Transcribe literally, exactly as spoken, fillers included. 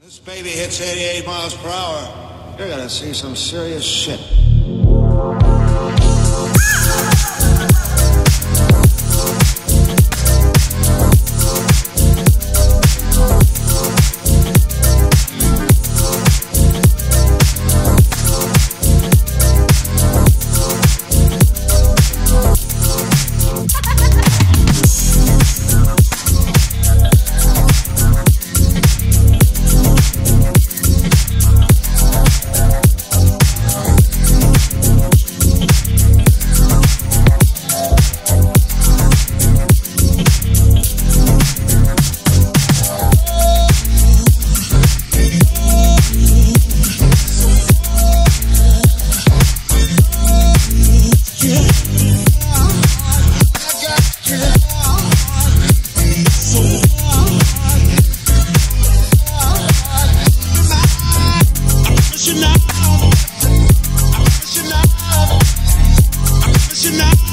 This baby hits eighty-eight miles per hour. You're gonna see some serious shit. Now